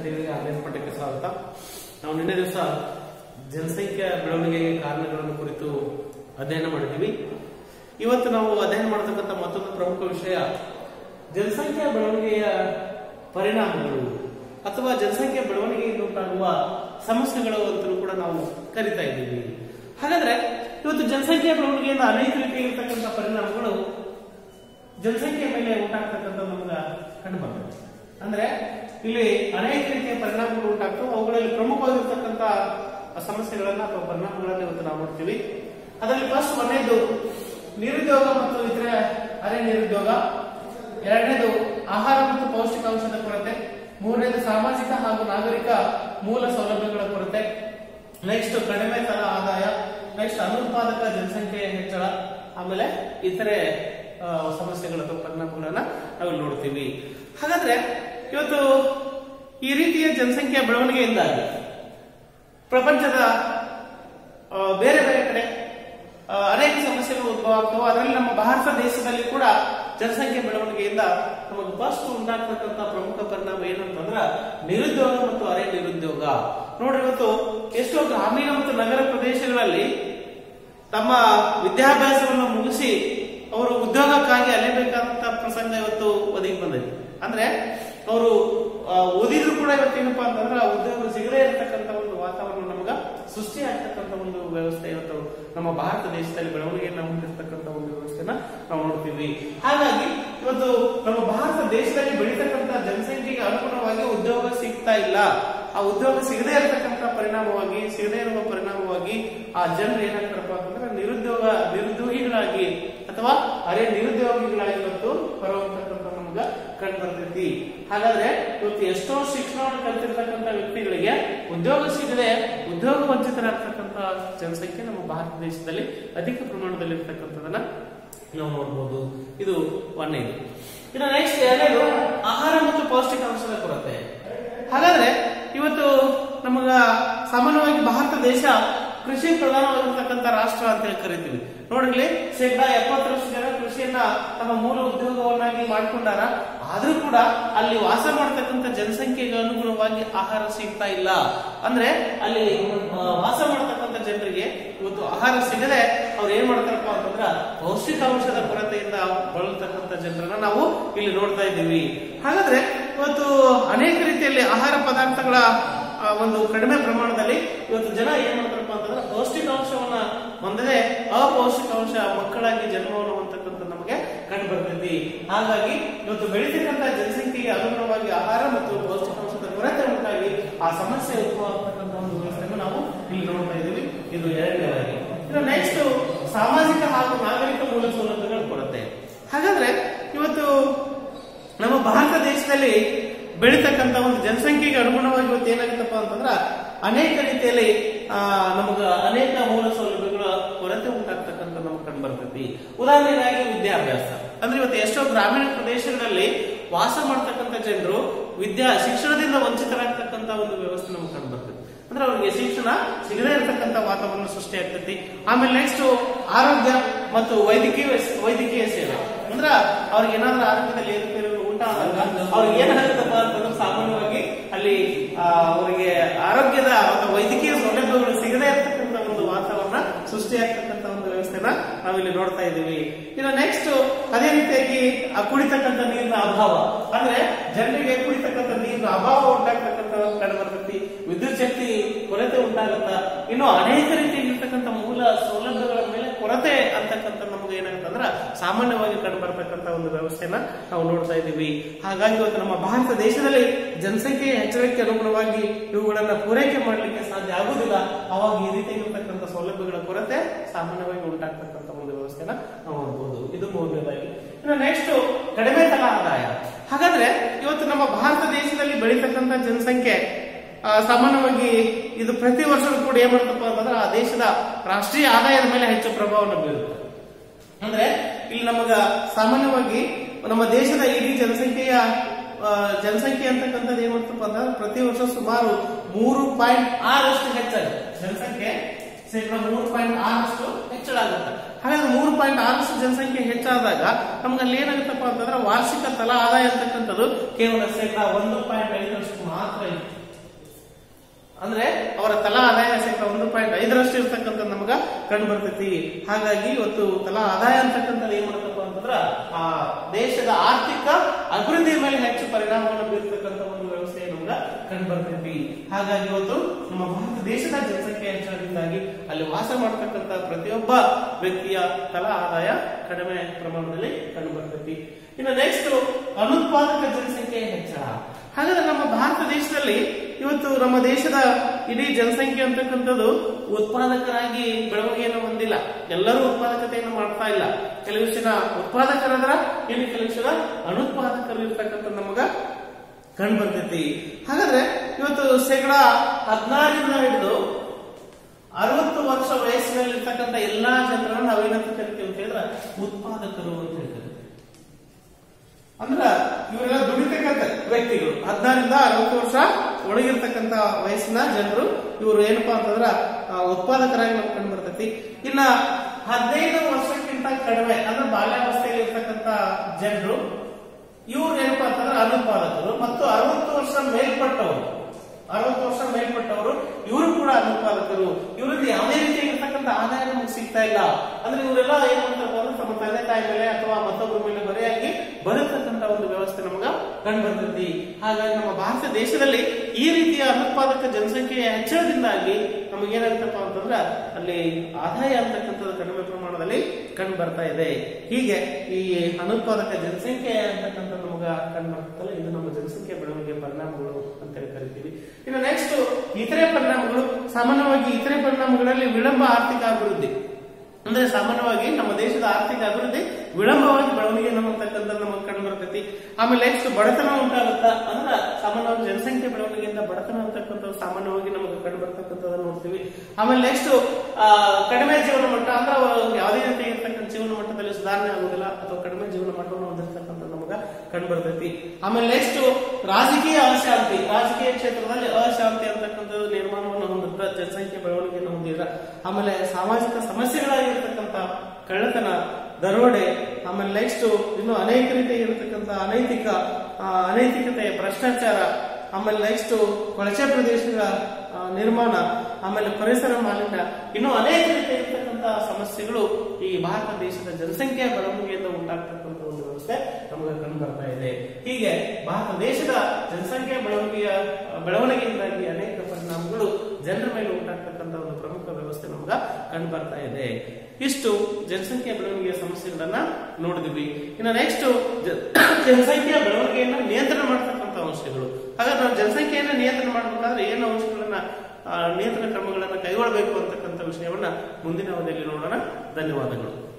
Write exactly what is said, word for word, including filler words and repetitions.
ವಿದ್ಯಾರ್ಥಿಗಳಿಗೆ ಆನ್ಲೈನ್ ಪಾಠಕ್ಕೆ ಸ್ವಾಗತ. ನಾವು ನಿನ್ನೆ ದಿವಸ ಜನಸಂಖ್ಯಾ ಬೆಳವಣಿಗೆಗೆ ಕಾರಣಗಳನ್ನು ಕುರಿತು ಅಧ್ಯಯನ ಮಾಡಿದ್ದೀವಿ. ಇವತ್ತು ನಾವು ಅಧ್ಯಯನ ಮಾಡತಕ್ಕಂಥ ಮತ್ತೊಂದು ಪ್ರಮುಖ ವಿಷಯ ಜನಸಂಖ್ಯಾ ಬೆಳವಣಿಗೆಯ ಪರಿಣಾಮಗಳು ಅಥವಾ ಜನಸಂಖ್ಯಾ ಬೆಳವಣಿಗೆಯಿಂದ ಉಂಟಾಗುವ ಸಮಸ್ಯೆಗಳು ಅಂತಲೂ ಕೂಡ ನಾವು ಕರಿತಾ ಇದ್ದೀವಿ. ಹಾಗಾದ್ರೆ ಇವತ್ತು ಜನಸಂಖ್ಯಾ ಬೆಳವಣಿಗೆಯಿಂದ ಅನೇಕ ರೀತಿಯಾಗಿರ್ತಕ್ಕಂಥ ಪರಿಣಾಮಗಳು ಜನಸಂಖ್ಯೆ ಮೇಲೆ ಉಂಟಾಗ್ತಕ್ಕಂಥ ನಮ್ಗೆ ಕಂಡು ಬರ್ತದೆ. ಅಂದ್ರೆ ಇಲ್ಲಿ ಅನೇಕ ರೀತಿಯ ಪರಿಣಾಮಗಳು ಉಂಟಾಗ್ತವೆ. ಅವುಗಳಲ್ಲಿ ಪ್ರಮುಖವಾಗಿರ್ತಕ್ಕಂಥ ಸಮಸ್ಯೆಗಳನ್ನ ಅಥವಾ ಪರಿಣಾಮಗಳನ್ನ ಇವತ್ತು ನಾವು ನೋಡ್ತೀವಿ. ಅದರಲ್ಲಿ ಫಸ್ಟ್ ಒಂದೇದು ನಿರುದ್ಯೋಗ ಮತ್ತು ಇತರೆ ಅರೆ ನಿರುದ್ಯೋಗ, ಎರಡನೇದು ಆಹಾರ ಮತ್ತು ಪೌಷ್ಟಿಕಾಂಶದ ಕೊರತೆ, ಮೂರನೇದು ಸಾಮಾಜಿಕ ಹಾಗೂ ನಾಗರಿಕ ಮೂಲ ಸೌಲಭ್ಯಗಳ ಕೊರತೆ, ನೆಕ್ಸ್ಟ್ ಕಡಿಮೆ ತಲ ಆದಾಯ, ನೆಕ್ಸ್ಟ್ ಅನುತ್ಪಾದಕ ಜನಸಂಖ್ಯೆಯ ಹೆಚ್ಚಳ, ಆಮೇಲೆ ಇತರೆ ಸಮಸ್ಯೆಗಳ ಅಥವಾ ಪರಿಣಾಮಗಳನ್ನ ನಾವು ನೋಡ್ತೀವಿ. ಹಾಗಾದ್ರೆ ಇವತ್ತು ಈ ರೀತಿಯ ಜನಸಂಖ್ಯಾ ಬೆಳವಣಿಗೆಯಿಂದಾಗಿ ಪ್ರಪಂಚದ ಬೇರೆ ಬೇರೆ ಕಡೆ ಅನೇಕ ಸಮಸ್ಯೆಗಳು ಉದ್ಭವ ಆಗ್ತವೆ. ಅದರಲ್ಲಿ ನಮ್ಮ ಭಾರತ ದೇಶದಲ್ಲಿ ಕೂಡ ಜನಸಂಖ್ಯೆ ಬೆಳವಣಿಗೆಯಿಂದ ನಮಗೆ ಫಸ್ಟ್ ಉಂಟಾಗ್ತಕ್ಕಂಥ ಪ್ರಮುಖ ಪರಿಣಾಮ ಏನಂತಂದ್ರ ನಿರುದ್ಯೋಗ ಮತ್ತು ಅರೆ ನಿರುದ್ಯೋಗ. ನೋಡ್ರಿ, ಇವತ್ತು ಎಷ್ಟೋ ಗ್ರಾಮೀಣ ಮತ್ತು ನಗರ ಪ್ರದೇಶಗಳಲ್ಲಿ ತಮ್ಮ ವಿದ್ಯಾಭ್ಯಾಸವನ್ನು ಮುಗಿಸಿ ಅವರು ಉದ್ಯೋಗಕ್ಕಾಗಿ ಅಲೆಬೇಕಾದಂತ ಪ್ರಸಂಗ ಇವತ್ತು ಒದಗಿ ಬಂದಿದೆ. ಅಂದ್ರೆ ಅವರು ಓದಿದ್ರು ಕೂಡ ಇವತ್ತೇನಪ್ಪಾ ಅಂತಂದ್ರೆ ಉದ್ಯೋಗ ಸಿಗದೇ ಇರತಕ್ಕಂಥ ಒಂದು ವಾತಾವರಣ ನಮಗ ಸೃಷ್ಟಿ ಆಗ್ತಕ್ಕಂಥ ಒಂದು ವ್ಯವಸ್ಥೆ ಇವತ್ತು ನಮ್ಮ ಭಾರತ ದೇಶದಲ್ಲಿ ಬೆಳವಣಿಗೆಯನ್ನು ಹೊಂದಿರತಕ್ಕಂಥ ಒಂದು ವ್ಯವಸ್ಥೆನ ನಾವು ನೋಡ್ತೀವಿ. ಹಾಗಾಗಿ ಇವತ್ತು ನಮ್ಮ ಭಾರತ ದೇಶದಲ್ಲಿ ಬೆಳೀತಕ್ಕಂಥ ಜನಸಂಖ್ಯೆಗೆ ಅನುಗುಣವಾಗಿ ಉದ್ಯೋಗ ಸಿಗ್ತಾ ಇಲ್ಲ. ಆ ಉದ್ಯೋಗ ಸಿಗದೇ ಇರತಕ್ಕಂಥ ಪರಿಣಾಮವಾಗಿ ಸಿಗದೇ ಇರುವ ಪರಿಣಾಮವಾಗಿ ಆ ಜನರು ಏನಾಗ್ತಾರಪ್ಪ ಅಂತಂದ್ರೆ ನಿರುದ್ಯೋಗ ನಿರುದ್ಯೋಗಿಗಳಾಗಿ ಅಥವಾ ಅರೆ ನಿರುದ್ಯೋಗಿಗಳಾಗಿ ಇವತ್ತು ಹೊರಹೋಗ್ತಕ್ಕಂಥ ನಮ್ಗ ಕಂಡು ಬರ್ತೈತಿ. ಹಾಗಾದ್ರೆ ಇವತ್ತು ಎಷ್ಟೋ ಶಿಕ್ಷಣವನ್ನು ಕಲಿತಿರ್ತಕ್ಕಂಥ ವ್ಯಕ್ತಿಗಳಿಗೆ ಉದ್ಯೋಗ ಸಿಗದೆ ಉದ್ಯೋಗ ವಂಚಿತರಾಗ್ತಕ್ಕಂಥ ಜನಸಂಖ್ಯೆ ನಮ್ಮ ಭಾರತ ದೇಶದಲ್ಲಿ ಅಧಿಕ ಪ್ರಮಾಣದಲ್ಲಿ ಇರ್ತಕ್ಕಂಥದನ್ನ ನಾವು ನೋಡಬಹುದು. ಇದು ಒಂದನೇದು. ಇನ್ನು ನೆಕ್ಸ್ಟ್ ಎರಡನೇದು ಆಹಾರ ಮತ್ತು ಪೌಷ್ಟಿಕಾಂಶದ ಕೊರತೆ. ಹಾಗಾದ್ರೆ ಇವತ್ತು ನಮಗ ಸಾಮಾನ್ಯವಾಗಿ ಭಾರತ ದೇಶ ಕೃಷಿ ಪ್ರಧಾನವಾಗಿರ್ತಕ್ಕಂಥ ರಾಷ್ಟ್ರ ಅಂತ ಹೇಳಿ ಕರಿತೀವಿ. ನೋಡ್ರಿ, ಶೇಕಡಾ ಎಪ್ಪತ್ತರಷ್ಟು ಜನ ಕೃಷಿಯನ್ನ ತಮ್ಮ ಮೂಲ ಉದ್ಯೋಗವನ್ನಾಗಿ ಮಾಡ್ಕೊಂಡಾರ. ಆದ್ರೂ ಕೂಡ ಅಲ್ಲಿ ವಾಸ ಮಾಡತಕ್ಕಂಥ ಜನಸಂಖ್ಯೆಗೆ ಅನುಗುಣವಾಗಿ ಆಹಾರ ಸಿಗ್ತಾ ಇಲ್ಲ. ಅಂದ್ರೆ ಅಲ್ಲಿ ವಾಸ ಮಾಡತಕ್ಕಂಥ ಜನರಿಗೆ ಇವತ್ತು ಆಹಾರ ಸಿಗದೆ ಅವ್ರು ಏನ್ ಮಾಡ್ತಾರಪ್ಪ ಅಂತಂದ್ರ ಪೌಷ್ಟಿಕಾಂಶದ ಕೊರತೆಯಿಂದ ಬಳಲ್ತಕ್ಕಂಥ ಜನರನ್ನ ನಾವು ಇಲ್ಲಿ ನೋಡ್ತಾ ಇದ್ದೀವಿ. ಹಾಗಾದ್ರೆ ಇವತ್ತು ಅನೇಕ ರೀತಿಯಲ್ಲಿ ಆಹಾರ ಪದಾರ್ಥಗಳ ಒಂದು ಕಡಿಮೆ ಪ್ರಮಾಣದಲ್ಲಿ ಇವತ್ತು ಜನ ಏನ್ ಮಾಡ್ತಾರಪ್ಪ ಅಂತಂದ್ರೆ ಪೌಷ್ಟಿಕಾಂಶವನ್ನ ಹೊಂದದೆ ಅಪೌಷ್ಟಿಕಾಂಶ ಮಕ್ಕಳಾಗಿ ಜನ್ಮವನ್ನು ಹೊಂದತಕ್ಕಂಥ ನಮಗೆ ಕಂಡು ಬರ್ತೈತಿ. ಹಾಗಾಗಿ ಇವತ್ತು ಬೆಳೀತಕ್ಕಂಥ ಜನಸಂಖ್ಯೆಗೆ ಅನುಗುಣವಾಗಿ ಆಹಾರ ಮತ್ತು ಪೌಷ್ಟಿಕಾಂಶದ ಕೊರತೆ ಉಂಟಾಗಿ ಆ ಸಮಸ್ಯೆ ಉದ್ಭವ ಆಗ್ತಕ್ಕಂಥ ಒಂದು ವ್ಯವಸ್ಥೆಯನ್ನು ನಾವು ಇಲ್ಲಿ ನೋಡ್ತಾ ಇದ್ದೀವಿ. ಇದು ಎರಡನೇದಾಗಿ. ಇನ್ನು ನೆಕ್ಸ್ಟ್ ಸಾಮಾಜಿಕ ಹಾಗೂ ನಾಗರಿಕ ಮೂಲ ಸೌಲಭ್ಯಗಳ ಕೊರತೆ. ಹಾಗಾದ್ರೆ ಇವತ್ತು ನಮ್ಮ ಭಾರತ ದೇಶದಲ್ಲಿ ಬೆಳೀತಕ್ಕಂಥ ಒಂದು ಜನಸಂಖ್ಯೆಗೆ ಅನುಗುಣವಾಗಿ ಇವತ್ತು ಏನಾಗುತ್ತಪ್ಪ ಅಂತಂದ್ರ ಅನೇಕ ರೀತಿಯಲ್ಲಿ ಆ ನಮಗ ಅನೇಕ ಮೂಲ ಸೌಲಭ್ಯಗಳ ಕೊರತೆ ಉಂಟಾಗ್ತಕ್ಕಂಥ ನಮ್ಗೆ ಕಂಡು ಬರ್ತೈತಿ. ಉದಾಹರಣೆಗಾಗಿ ವಿದ್ಯಾಭ್ಯಾಸ. ಅಂದ್ರೆ ಇವತ್ತು ಎಷ್ಟೋ ಗ್ರಾಮೀಣ ಪ್ರದೇಶಗಳಲ್ಲಿ ವಾಸ ಮಾಡ್ತಕ್ಕಂಥ ಜನರು ವಿದ್ಯಾ ಶಿಕ್ಷಣದಿಂದ ವಂಚಿತರಾಗ್ತಕ್ಕಂಥ ಒಂದು ವ್ಯವಸ್ಥೆ ನಮ್ಗೆ ಕಂಡು ಬರ್ತೈತಿ. ಅಂದ್ರೆ ಅವ್ರಿಗೆ ಶಿಕ್ಷಣ ಸಿಗದೇ ಇರತಕ್ಕಂಥ ವಾತಾವರಣ ಸೃಷ್ಟಿ ಆಗ್ತೈತಿ. ಆಮೇಲೆ ನೆಕ್ಸ್ಟ್ ಆರೋಗ್ಯ ಮತ್ತು ವೈದ್ಯಕೀಯ ವೈದ್ಯಕೀಯ ಸೇವೆ. ಅಂದ್ರ ಅವ್ರಿಗೆ ಏನಾದ್ರೂ ಆರೋಗ್ಯದಲ್ಲಿ ಏರುಪೇರು ಉಂಟಾದಾಗ ಅವ್ರಿಗೆ ಏನಾಗುತ್ತಪ್ಪ ಅಂತಂದ್ರೆ ಸಾಮಾನ್ಯವಾಗಿ ಅಲ್ಲಿ ಅವರಿಗೆ ಆರೋಗ್ಯದ ಅಥವಾ ವೈದ್ಯಕೀಯ ಸೌಲಭ್ಯಗಳು ಸಿಗದೇ ಇರತಕ್ಕಂಥ ಒಂದು ವಾತಾವರಣ ಸೃಷ್ಟಿಯಾಗ್ತಕ್ಕಂಥ ಒಂದು ವ್ಯವಸ್ಥೆನ ನಾವಿಲ್ಲಿ ನೋಡ್ತಾ ಇದ್ದೀವಿ. ಇನ್ನು ನೆಕ್ಸ್ಟ್ ಅದೇ ರೀತಿಯಾಗಿ ಕುಡಿತಕ್ಕಂಥ ನೀರಿನ ಅಭಾವ. ಅಂದ್ರೆ ಜನರಿಗೆ ಕುಡಿತಕ್ಕಂಥ ನೀರಿನ ಅಭಾವ ಉಂಟಾಗ್ತಕ್ಕಂಥ ಕಂಡು ಬರ್ತೈತಿ. ವಿದ್ಯುತ್ ಶಕ್ತಿ ಕೊರತೆ ಉಂಟಾಗತ್ತ. ಇನ್ನು ಅನೇಕ ರೀತಿಯಾಗಿರ್ತಕ್ಕಂಥ ಮೂಲ ಸೌಲಭ್ಯಗಳ ಮೇಲೆ ಕೊರತೆ ಅಂತಕ್ಕಂಥ ನಮ್ಗೆ ಏನಾಗುತ್ತಂದ್ರ ಸಾಮಾನ್ಯವಾಗಿ ಕಂಡು ಬರ್ತಕ್ಕಂಥ ಒಂದು ವ್ಯವಸ್ಥೆನ ನಾವು ನೋಡ್ತಾ ಇದ್ದೀವಿ. ಹಾಗಾಗಿ ಇವತ್ತು ನಮ್ಮ ಭಾರತ ದೇಶದಲ್ಲಿ ಜನಸಂಖ್ಯೆಯ ಹೆಚ್ಚಳಕ್ಕೆ ಅನುಗುಣವಾಗಿ ಇವುಗಳನ್ನ ಪೂರೈಕೆ ಮಾಡಲಿಕ್ಕೆ ಸಾಧ್ಯ ಆಗುದಿಲ್ಲ. ಅವಾಗ ಈ ರೀತಿಯಾಗಿರ್ತಕ್ಕಂಥ ಸೌಲಭ್ಯಗಳ ಕೊರತೆ ಸಾಮಾನ್ಯವಾಗಿ ಉಂಟಾಗ್ತಕ್ಕಂಥ ಒಂದು ವ್ಯವಸ್ಥೆನ ನಾವು ನೋಡಬಹುದು. ಇದು ಮೂರನೇದಾಗಿ. ಇನ್ನು ನೆಕ್ಸ್ಟ್ ಕಡಿಮೆ ತಲಾ ಆದಾಯ. ಹಾಗಾದ್ರೆ ಇವತ್ತು ನಮ್ಮ ಭಾರತ ದೇಶದಲ್ಲಿ ಬೆಳೀತಕ್ಕಂಥ ಜನಸಂಖ್ಯೆ ಸಾಮಾನ್ಯವಾಗಿ ಇದು ಪ್ರತಿ ವರ್ಷವೂ ಕೂಡ ಏನ್ ಮಾಡ್ತಪ್ಪ ಅಂತಂದ್ರೆ ಆ ದೇಶದ ರಾಷ್ಟ್ರೀಯ ಆದಾಯದ ಮೇಲೆ ಹೆಚ್ಚು ಪ್ರಭಾವವನ್ನು ಬೀರುತ್ತೆ. ಅಂದ್ರೆ ಇಲ್ಲಿ ನಮಗ ಸಾಮಾನ್ಯವಾಗಿ ನಮ್ಮ ದೇಶದ ಇಡೀ ಜನಸಂಖ್ಯೆಯ ಜನಸಂಖ್ಯೆ ಅಂತಕ್ಕಂಥದ್ದು ಏನ್ ಮಾಡ್ತಪ್ಪ ಅಂತಂದ್ರೆ ಪ್ರತಿ ವರ್ಷ ಸುಮಾರು ಮೂರು ಪಾಯಿಂಟ್ ಆರಷ್ಟು ಹೆಚ್ಚಾಗುತ್ತೆ. ಜನಸಂಖ್ಯೆ ಶೇಕಡ ಮೂರು ಪಾಯಿಂಟ್ ಆರಷ್ಟು ಹೆಚ್ಚಳ ಆಗುತ್ತೆ. ಹಾಗಾದ್ರೆ ಮೂರು ಪಾಯಿಂಟ್ ಆರಷ್ಟು ಜನಸಂಖ್ಯೆ ಹೆಚ್ಚಾದಾಗ ನಮ್ಗೆ ಅಲ್ಲಿ ಏನಾಗುತ್ತಪ್ಪ ಅಂತಂದ್ರೆ ವಾರ್ಷಿಕ ತಲಾ ಆದಾಯ ಅಂತಕ್ಕಂಥದ್ದು ಕೇವಲ ಶೇಕಡ ಒಂದು ಪಾಯಿಂಟ್ ಐದರಷ್ಟು ಮಾತ್ರ ಇತ್ತು. ಅಂದ್ರೆ ಅವರ ತಲಾ ಆದಾಯ ಶೇಕಡ ಒಂದು ಪಾಯಿಂಟ್ ಐದರಷ್ಟು ಇರ್ತಕ್ಕಂಥ ನಮಗ ಕಂಡು ಬರ್ತೈತಿ. ಹಾಗಾಗಿ ಇವತ್ತು ತಲಾ ಆದಾಯ ಅಂತಕ್ಕಂಥದ್ದು ಏನ್ ಮಾಡಬೇಕಪ್ಪ ಅಂತಂದ್ರ ಆ ದೇಶದ ಆರ್ಥಿಕ ಅಭಿವೃದ್ಧಿ ಮೇಲೆ ಹೆಚ್ಚು ಪರಿಣಾಮವನ್ನು ಬೀರ್ತಕ್ಕಂಥ ಒಂದು ವ್ಯವಸ್ಥೆ ನಮ್ಗ ಕಂಡು ಬರ್ತೈತಿ. ಹಾಗಾಗಿ ಇವತ್ತು ನಮ್ಮ ಭಾರತ ದೇಶದ ಜನಸಂಖ್ಯೆ ಹೆಚ್ಚಳದಿಂದಾಗಿ ಅಲ್ಲಿ ವಾಸ ಮಾಡತಕ್ಕಂಥ ಪ್ರತಿಯೊಬ್ಬ ವ್ಯಕ್ತಿಯ ತಲಾ ಆದಾಯ ಕಡಿಮೆ ಪ್ರಮಾಣದಲ್ಲಿ ಕಂಡು ಬರ್ತೈತಿ. ಇನ್ನು ನೆಕ್ಸ್ಟ್ ಅನುತ್ಪಾದಕ ಜನಸಂಖ್ಯೆ ಹೆಚ್ಚಳ. ಹಾಗಾದ್ರೆ ನಮ್ಮ ಭಾರತ ದೇಶದಲ್ಲಿ ಇವತ್ತು ನಮ್ಮ ದೇಶದ ಇಡೀ ಜನಸಂಖ್ಯೆ ಅಂತಕ್ಕಂಥದ್ದು ಉತ್ಪಾದಕರಾಗಿ ಬೆಳವಣಿಗೆಯನ್ನು ಹೊಂದಿಲ್ಲ. ಎಲ್ಲರೂ ಉತ್ಪಾದಕತೆಯನ್ನು ಮಾಡ್ತಾ ಇಲ್ಲ. ಕೆಲವು ಜನ ಉತ್ಪಾದಕರಾದ್ರ ಇನ್ನು ಕೆಲವು ಜನ ಅನುತ್ಪಾದಕರು ಇರ್ತಕ್ಕಂಥ ನಮಗ ಕಂಡು ಬರ್ತೈತಿ. ಹಾಗಾದ್ರೆ ಇವತ್ತು ಶೇಕಡ ಹದಿನಾರರಿಂದ ಹಿಡಿದು ಅರವತ್ತು ವರ್ಷ ವಯಸ್ಸಿನಲ್ಲಿ ಇರ್ತಕ್ಕಂಥ ಎಲ್ಲಾ ಜನರನ್ನ ನಾವೇನಂತ ಕರಿತೀವಿ ಅಂತ ಹೇಳಿದ್ರೆ ಉತ್ಪಾದಕರು ಅಂತ ಹೇಳ್ತಾರೆ. ಅಂದ್ರ ಇವರೆಲ್ಲ ದುಡಿತಕ್ಕಂಥ ವ್ಯಕ್ತಿಗಳು ಹದಿನಾರಿಂದ ಅರವತ್ತು ವರ್ಷ ಒಳಗಿರ್ತಕ್ಕಂಥ ವಯಸ್ಸಿನ ಜನರು ಇವರು ಏನಪ್ಪಾ ಅಂತಂದ್ರ ಉತ್ಪಾದಕರಾಗಿ ನಮ್ಗೆ ಕಂಡು ಬರ್ತೈತಿ. ಇನ್ನ ಹದಿನೈದು ವರ್ಷಕ್ಕಿಂತ ಕಡಿಮೆ ಅಂದ್ರೆ ಬಾಲ್ಯಾವಸ್ಥೆಯಲ್ಲಿ ಇರ್ತಕ್ಕಂಥ ಜನರು ಇವ್ರು ಏನಪ್ಪಾ ಅಂತಂದ್ರೆ ಅನುತ್ಪಾದಕರು. ಮತ್ತು ಅರವತ್ತು ವರ್ಷ ಮೇಲ್ಪಟ್ಟವರು ಅರವತ್ತು ವರ್ಷ ಮೇಲ್ಪಟ್ಟವರು ಇವರು ಕೂಡ ಅನುತ್ಪಾದಕರು. ಇವರಿಂದ ಯಾವುದೇ ರೀತಿಯಾಗಿರ್ತಕ್ಕಂಥ ಆದಾಯ ನಮ್ಗೆ ಸಿಗ್ತಾ ಇಲ್ಲ. ಅಂದ್ರೆ ಇವರೆಲ್ಲ ಏನ್ ಮಾಡ್ತಾರೆ ಅಂದ್ರೆ ತಮ್ಮ ತಂದೆ ತಾಯಿ ಮೇಲೆ ಅಥವಾ ಮತ್ತೊಬ್ಬರ ಮೇಲೆ ಬರೆಯಾಗಿ ಬದುಕತಕ್ಕಂಥ ಒಂದು ವ್ಯವಸ್ಥೆ ನಮಗ ಕಂಡು ಬರ್ತೈತಿ. ಹಾಗಾಗಿ ನಮ್ಮ ಭಾರತ ದೇಶದಲ್ಲಿ ಈ ರೀತಿಯ ಅನುತ್ಪಾದಕ ಜನಸಂಖ್ಯೆಯ ಹೆಚ್ಚಳದಿಂದಾಗಿ ನಮಗೇನಾಗುತ್ತಪ್ಪ ಅಂತಂದ್ರೆ ಅಲ್ಲಿ ಆದಾಯ ಅಂತಕ್ಕಂಥದ್ದು ಕಡಿಮೆ ಪ್ರಮಾಣದಲ್ಲಿ ಕಂಡು ಬರ್ತಾ ಇದೆ. ಹೀಗೆ ಈ ಅನುತ್ಪಾದಕ ಜನಸಂಖ್ಯೆ ಅಂತಕ್ಕಂಥದ್ದು ನಮಗ ಕಂಡು ಬರ್ತಲ್ಲ, ಇದು ನಮ್ಮ ಜನಸಂಖ್ಯೆ ಬೆಳವಣಿಗೆ ಪರಿಣಾಮಗಳು ಅಂತ ಹೇಳಿ ಕರಿತೀವಿ. ಇನ್ನು ನೆಕ್ಸ್ಟ್ ಇತರೆ ಪರಿಣಾಮಗಳು. ಸಾಮಾನ್ಯವಾಗಿ ಇತರೆ ಪರಿಣಾಮಗಳಲ್ಲಿ ವಿಳಂಬ ಆರ್ಥಿಕ ಅಭಿವೃದ್ಧಿ. ಅಂದ್ರೆ ಸಾಮಾನ್ಯವಾಗಿ ನಮ್ಮ ದೇಶದ ಆರ್ಥಿಕ ಅಭಿವೃದ್ಧಿ ವಿಳಂಬವಾಗಿ ಬೆಳವಣಿಗೆ ಅಂತಕ್ಕಂಥದ್ದು ನಮಗೆ ಕಂಡು ಬರ್ತೈತಿ. ಆಮೇಲೆ ನೆಕ್ಸ್ಟ್ ಬಡತನ ಉಂಟಾಗುತ್ತಾ ಅಂದ್ರೆ ಸಾಮಾನ್ಯವಾಗಿ ಜನಸಂಖ್ಯೆ ಬೆಳವಣಿಗೆಯಿಂದ ಬಡತನ ಅಂತಕ್ಕಂಥದ್ದು ಸಾಮಾನ್ಯವಾಗಿ ನಮಗೆ ಕಂಡು ಬರ್ತಕ್ಕಂಥದ್ದನ್ನು ನೋಡ್ತೀವಿ. ಆಮೇಲೆ ನೆಕ್ಸ್ಟ್ ಆ ಕಡಿಮೆ ಜೀವನ ಮಟ್ಟ ಅಂದ್ರೆ ಯಾವುದೇ ರೀತಿ ಇರ್ತಕ್ಕಂಥ ಜೀವನ ಮಟ್ಟದಲ್ಲಿ ಸುಧಾರಣೆ ಆಗುದಿಲ್ಲ ಅಥವಾ ಕಡಿಮೆ ಜೀವನ ಮಟ್ಟವನ್ನು ಹೊಂದಿರತಕ್ಕಂಥ ನಮಗ ಕಂಡು ಬರ್ತೈತಿ. ಆಮೇಲೆ ನೆಕ್ಸ್ಟ್ ರಾಜಕೀಯ ಅಶಾಂತಿ. ರಾಜಕೀಯ ಕ್ಷೇತ್ರದಲ್ಲಿ ಅಶಾಂತಿ ಅಂತಕ್ಕಂಥದ್ದು ನಿರ್ಮಾಣವನ್ನು ಹೊಂದಿದ್ರೆ ಜನಸಂಖ್ಯೆ ಬೆಳವಣಿಗೆಯನ್ನು ಹೊಂದಿದ್ರ. ಆಮೇಲೆ ಸಾಮಾಜಿಕ ಸಮಸ್ಯೆಗಳಾಗಿರ್ತಕ್ಕಂಥ ಕಳ್ಳತನ, ದರೋಡೆ, ಆಮೇಲೆ ನೆಕ್ಸ್ಟ್ ಇನ್ನು ಅನೇಕ ರೀತಿಯಾಗಿರ್ತಕ್ಕಂಥ ಅನೈತಿಕ ಅನೈತಿಕತೆ, ಭ್ರಷ್ಟಾಚಾರ, ಆಮೇಲೆ ನೆಕ್ಸ್ಟ್ ಕೊಳಚೆ ಪ್ರದೇಶಗಳ ನಿರ್ಮಾಣ, ಆಮೇಲೆ ಪರಿಸರ ಮಾಲಿನ್ಯ, ಇನ್ನು ಅನೇಕ ರೀತಿಯಾಗಿರ್ತಕ್ಕಂಥ ಸಮಸ್ಯೆಗಳು ಈ ಭಾರತ ದೇಶದ ಜನಸಂಖ್ಯೆಯ ಬೆಳವಣಿಗೆಯಿಂದ ಉಂಟಾಗ್ತಕ್ಕಂಥ ಒಂದು ವ್ಯವಸ್ಥೆ ನಮಗೆ ಕಂಡು ಬರ್ತಾ ಇದೆ. ಹೀಗೆ ಭಾರತ ದೇಶದ ಜನಸಂಖ್ಯೆಯ ಬೆಳವಣಿಗೆಯ ಬೆಳವಣಿಗೆಯಿಂದಾಗಿ ಅನೇಕ ಪರಿಣಾಮಗಳು ಜನರ ಮೇಲೆ ಉಂಟಾಗ್ತಕ್ಕಂಥ ಒಂದು ಪ್ರಮುಖ ವ್ಯವಸ್ಥೆ ನಮಗ ಕಂಡು ಬರ್ತಾ ಇದೆ. ಇಷ್ಟು ಜನಸಂಖ್ಯೆಯ ಬೆಳವಣಿಗೆಯ ಸಮಸ್ಯೆಗಳನ್ನ ನೋಡಿದ್ವಿ. ಇನ್ನು ನೆಕ್ಸ್ಟ್ ಜನಸಂಖ್ಯೆಯ ಬೆಳವಣಿಗೆಯನ್ನ ನಿಯಂತ್ರಣ ಮಾಡತಕ್ಕಂಥ ಅಂಶಗಳು. ಹಾಗಾದ್ರೆ ನಾವು ಜನಸಂಖ್ಯೆಯನ್ನ ನಿಯಂತ್ರಣ ಮಾಡಬೇಕಾದ್ರೆ ಏನು ಅಂಶಗಳನ್ನ ನಿಯಂತ್ರಣ ಕ್ರಮಗಳನ್ನ ಕೈಗೊಳ್ಳಬೇಕು ಅಂತಕ್ಕಂಥ ವಿಷಯವನ್ನ ಮುಂದಿನ ಅವಧಿಯಲ್ಲಿ ನೋಡೋಣ. ಧನ್ಯವಾದಗಳು.